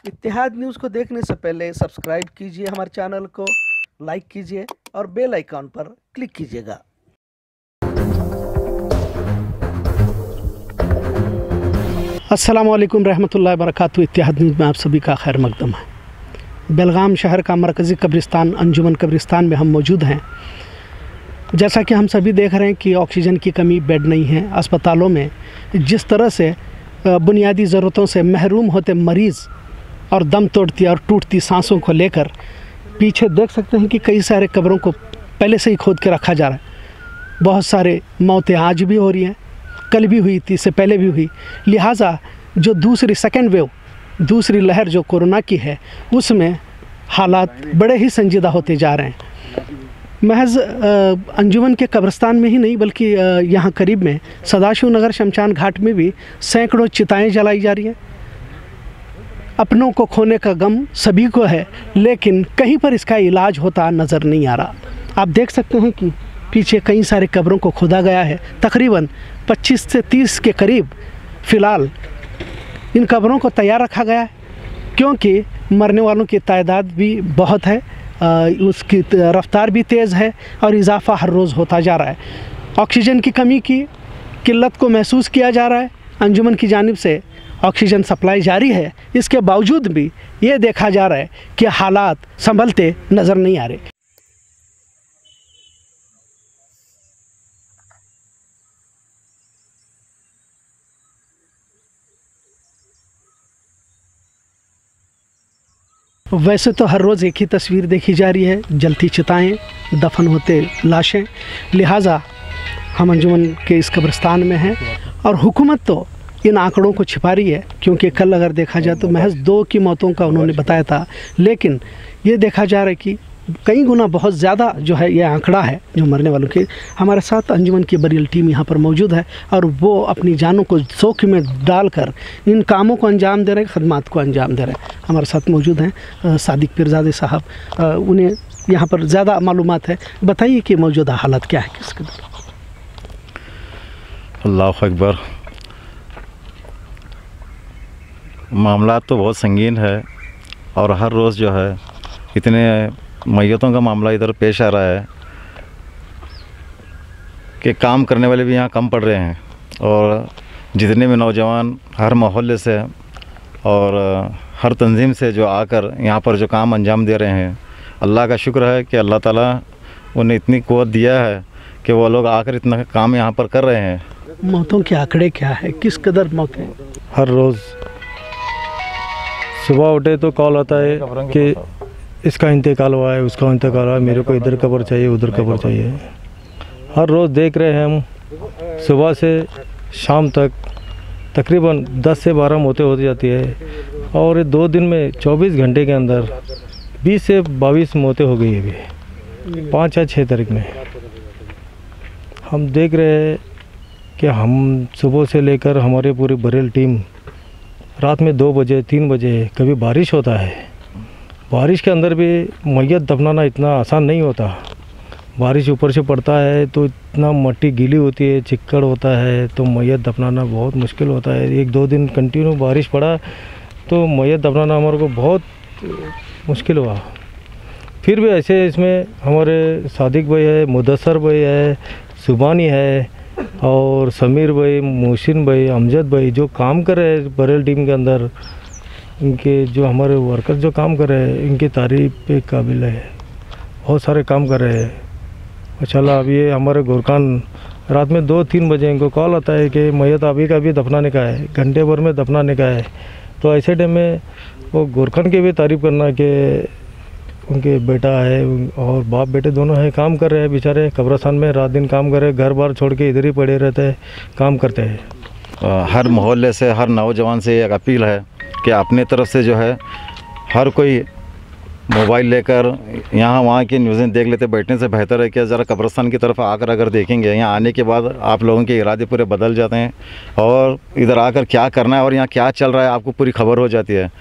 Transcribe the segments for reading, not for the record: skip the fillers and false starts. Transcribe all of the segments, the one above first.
इत्तेहाद news को देखने से पहले सब्सक्राइब कीजिए हमारे चैनल को, लाइक कीजिए और बेल आइकॉन पर क्लिक कीजिएगा। अस्सलाम वालेकुम रहमतुल्लाहि व बरकातहू। इत्तेहाद न्यूज़ में आप सभी का खैर मकदम है। बेलगाम शहर का मरकज़ी कब्रिस्तान अंजुमन कब्रिस्तान में हम मौजूद हैं। जैसा कि हम सभी देख रहे हैं कि ऑक्सीजन की कमी, बेड नहीं है अस्पतालों में। जिस तरह से बुनियादी ज़रूरतों से महरूम होते मरीज़ और दम तोड़ती और टूटती सांसों को लेकर पीछे देख सकते हैं कि कई सारे कब्रों को पहले से ही खोद के रखा जा रहा है। बहुत सारे मौतें आज भी हो रही हैं, कल भी हुई थी, इससे पहले भी हुई। लिहाजा जो दूसरी सेकेंड वेव, दूसरी लहर जो कोरोना की है, उसमें हालात बड़े ही संजीदा होते जा रहे हैं। महज अंजुमन के कब्रिस्तान में ही नहीं बल्कि यहाँ करीब में सदाशिव नगर शमशान घाट में भी सैकड़ों चिताएं जलाई जा रही हैं। अपनों को खोने का गम सभी को है, लेकिन कहीं पर इसका इलाज होता नज़र नहीं आ रहा। आप देख सकते हैं कि पीछे कई सारे कब्रों को खोदा गया है। तकरीबन 25 से 30 के करीब फ़िलहाल इन कब्रों को तैयार रखा गया है, क्योंकि मरने वालों की तादाद भी बहुत है, उसकी रफ्तार भी तेज़ है और इजाफ़ा हर रोज़ होता जा रहा है। ऑक्सीजन की कमी की किल्लत को महसूस किया जा रहा है। अंजुमन की जानिब से ऑक्सीजन सप्लाई जारी है, इसके बावजूद भी ये देखा जा रहा है कि हालात संभलते नज़र नहीं आ रहे। वैसे तो हर रोज़ एक ही तस्वीर देखी जा रही है, जलती चिताएं, दफन होते लाशें। लिहाजा हम अंजुमन के इस कब्रिस्तान में हैं और हुकूमत तो इन आंकड़ों को छिपा रही है, क्योंकि कल अगर देखा जाए तो महज 2 की मौतों का उन्होंने बताया था, लेकिन ये देखा जा रहा है कि कई गुना बहुत ज़्यादा जो है ये आंकड़ा है जो मरने वालों के। हमारे साथ अंजुमन की बरील टीम यहाँ पर मौजूद है और वो अपनी जानों को जोखिम में डालकर इन कामों को अंजाम दे रहे हैं, खदमात को अंजाम दे रहे हैं। हमारे साथ मौजूद हैं सादिक पीरजादे साहब, उन्हें यहाँ पर ज़्यादा मालूमात है। बताइए कि मौजूदा हालत क्या है, किस कदर? अल्लाह अकबर। मामला तो बहुत संगीन है और हर रोज़ जो है इतने मैयतों का मामला इधर पेश आ रहा है कि काम करने वाले भी यहाँ कम पड़ रहे हैं। और जितने भी नौजवान हर मोहल्ले से और हर तंजीम से जो आकर यहाँ पर जो काम अंजाम दे रहे हैं, अल्लाह का शुक्र है कि अल्लाह ताला उन्हें इतनी क़ुव्वत दिया है कि वो लोग आकर इतना काम यहाँ पर कर रहे हैं। मौतों के आंकड़े क्या है, किस कदर मौतें? हर रोज़ सुबह उठे तो कॉल आता है कि इसका इंतकाल हुआ है, उसका इंतकाल हुआ है, मेरे को इधर कब्र चाहिए, उधर कब्र चाहिए। हर रोज़ देख रहे हैं हम, सुबह से शाम तक तकरीबन 10 से 12 मौतें होती जाती है और 2 दिन में 24 घंटे के अंदर 20 से 22 मौतें हो गई है अभी 5 या 6 तारीख में। हम देख रहे हैं कि हम सुबह से लेकर हमारी पूरी बरेल टीम रात में 2 बजे 3 बजे, कभी बारिश होता है, बारिश के अंदर भी मैयत दफनाना इतना आसान नहीं होता। बारिश ऊपर से पड़ता है तो इतना मट्टी गीली होती है, चिक्कड़ होता है, तो मैयत दफनाना बहुत मुश्किल होता है। 1-2 दिन कंटिन्यू बारिश पड़ा तो मैयत दफनाना हमारे को बहुत मुश्किल हुआ। फिर भी ऐसे इसमें हमारे सादिक भाई है, मुदस्सर भाई है, सुबानी है और समीर भाई, मोहसिन भाई, अमजद भाई जो काम कर रहे हैं बरेल टीम के अंदर, इनके जो हमारे वर्कर जो काम कर रहे हैं इनकी तारीफ़ पे काबिल है। बहुत सारे काम कर रहे हैं माशाल्लाह। अब ये हमारे गोरखान रात में 2-3 बजे इनको कॉल आता है कि मैयत अभी का भी दफनाने का है, घंटे भर में दफनाने का है। तो ऐसे टाइम में वो गोरखान की भी तारीफ़ करना कि उनके बेटा है और बाप बेटे दोनों हैं, काम कर रहे हैं बेचारे कब्रिस्तान में, रात दिन काम कर रहे हैं, घर बार छोड़ के इधर ही पड़े रहते हैं, काम करते हैं। हर मोहल्ले से, हर नौजवान से एक अपील है कि अपने तरफ से जो है हर कोई मोबाइल लेकर यहाँ वहाँ की न्यूज़ें देख लेते बैठने से बेहतर है कि ज़रा कब्रिस्तान की तरफ आकर अगर देखेंगे, यहाँ आने के बाद आप लोगों के इरादे पूरे बदल जाते हैं और इधर आकर क्या करना है और यहाँ क्या चल रहा है आपको पूरी खबर हो जाती है।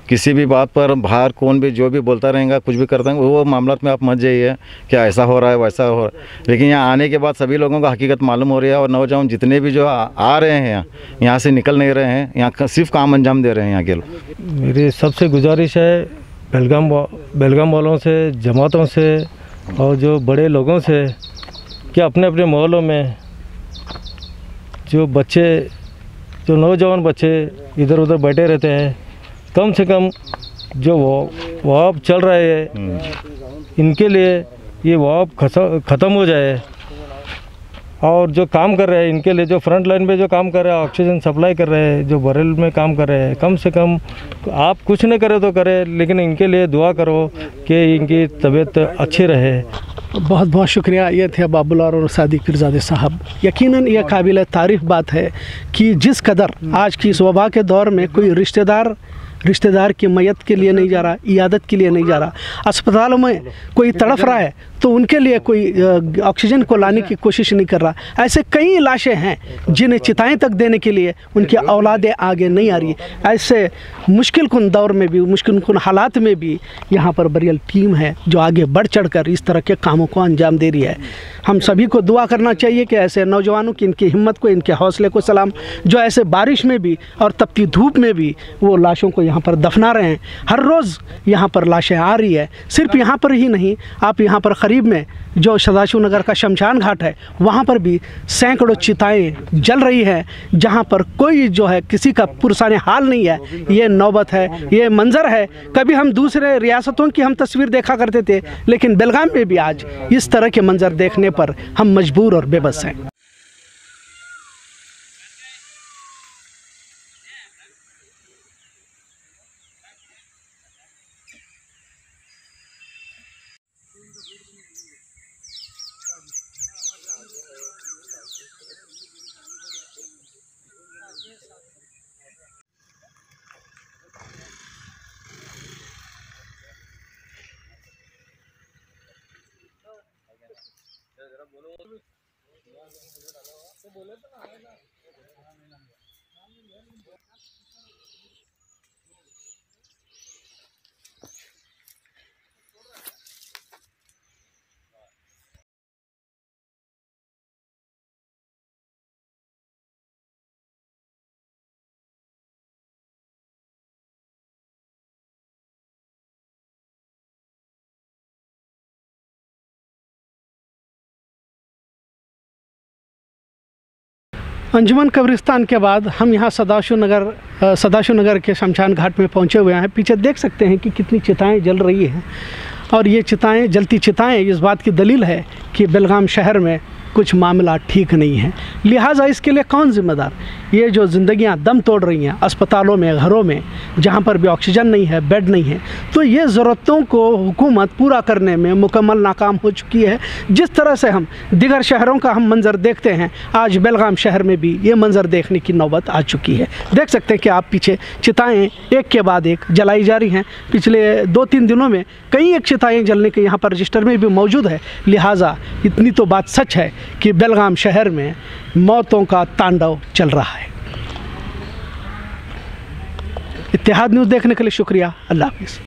किसी भी बात पर बाहर कौन भी जो भी बोलता रहेगा, कुछ भी करता है, वो मामला में आप मत जाइए क्या ऐसा हो रहा है वैसा हो रहा है। लेकिन यहाँ आने के बाद सभी लोगों को हकीकत मालूम हो रही है और नौजवान जितने भी जो आ रहे हैं यहाँ से निकल नहीं रहे हैं, यहाँ सिर्फ काम अंजाम दे रहे हैं यहाँ के लोग। मेरी सबसे गुजारिश है बेलगाम वालों से, जमातों से और जो बड़े लोगों से कि अपने अपने मोहल्लों में जो बच्चे, जो नौजवान बच्चे इधर उधर बैठे रहते हैं, कम से कम जो वाप चल रहे हैं इनके लिए ये वाप ख़त्म हो जाए। और जो काम कर रहे हैं इनके लिए, जो फ्रंट लाइन पे जो काम कर रहे हैं, ऑक्सीजन सप्लाई कर रहे हैं, जो बरेल में काम कर रहे हैं, कम से कम आप कुछ नहीं करे तो करें, लेकिन इनके लिए दुआ करो कि इनकी तबीयत अच्छी रहे। बहुत बहुत शुक्रिया। ये थे बाबुलाल और सादिक पीरजादे साहब। यकीनन ये काबिल तारीफ़ बात है कि जिस कदर आज की इस वबा के दौर में कोई रिश्तेदार की मैयत के लिए नहीं जा रहा, इयादत के लिए नहीं जा रहा, अस्पतालों में कोई तड़फ रहा है तो उनके लिए कोई ऑक्सीजन को लाने की कोशिश नहीं कर रहा। ऐसे कई लाशें हैं जिन्हें चिताएं तक देने के लिए उनकी औलादें आगे नहीं आ रही। ऐसे मुश्किल कुन दौर में भी, मुश्किल कुन हालात में भी यहाँ पर बरियल टीम है जो आगे बढ़ चढ़ कर इस तरह के कामों को अंजाम दे रही है। हम सभी को दुआ करना चाहिए कि ऐसे नौजवानों की, इनकी हिम्मत को, इनके हौसले को सलाम, जो ऐसे बारिश में भी और तपती धूप में भी वो लाशों को यहाँ पर दफना रहे हैं। हर रोज़ यहाँ पर लाशें आ रही है। सिर्फ यहाँ पर ही नहीं, आप यहाँ पर करीब में जो सदाशिव नगर का शमशान घाट है वहाँ पर भी सैकड़ों चिताएं जल रही हैं, जहाँ पर कोई जो है किसी का पुरसाने हाल नहीं है। ये नौबत है, ये मंज़र है। कभी हम दूसरे रियासतों की हम तस्वीर देखा करते थे, लेकिन बेलगाम में भी आज इस तरह के मंज़र देखने पर हम मजबूर और बेबस हैं। अंजुमन कब्रिस्तान के बाद हम यहाँ सदाशिव नगर के शमशान घाट में पहुँचे हुए हैं। पीछे देख सकते हैं कि कितनी चिताएं जल रही हैं और ये चिताएं, जलती चिताएं इस बात की दलील है कि बेलगाम शहर में कुछ मामला ठीक नहीं है। लिहाजा इसके लिए कौन ज़िम्मेदार? ये जो ज़िंदगियां दम तोड़ रही हैं अस्पतालों में, घरों में, जहां पर भी ऑक्सीजन नहीं है, बेड नहीं है, तो ये ज़रूरतों को हुकूमत पूरा करने में मुकम्मल नाकाम हो चुकी है। जिस तरह से हम दीगर शहरों का हम मंज़र देखते हैं, आज बेलगाम शहर में भी ये मंज़र देखने की नौबत आ चुकी है। देख सकते हैं कि आप पीछे चिताएँ एक के बाद एक जलाई जा रही हैं। पिछले 2-3 दिनों में कई एक चिताएँ जलने के यहाँ पर रजिस्टर में भी मौजूद है। लिहाजा इतनी तो बात सच है कि बेलगाम शहर में मौतों का तांडव चल रहा है। इत्तेहाद न्यूज़ देखने के लिए शुक्रिया। अल्लाह हाफिज़।